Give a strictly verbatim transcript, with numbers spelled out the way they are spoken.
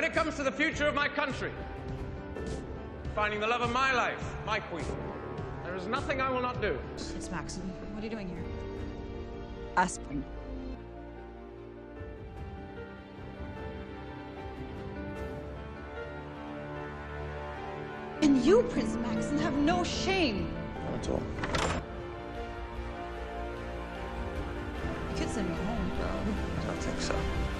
When it comes to the future of my country, finding the love of my life, my queen, there is nothing I will not do. Prince Maxim, what are you doing here? Aspirin. And you, Prince Maxim, have no shame. Not at all. You could send me home. No, I don't think so.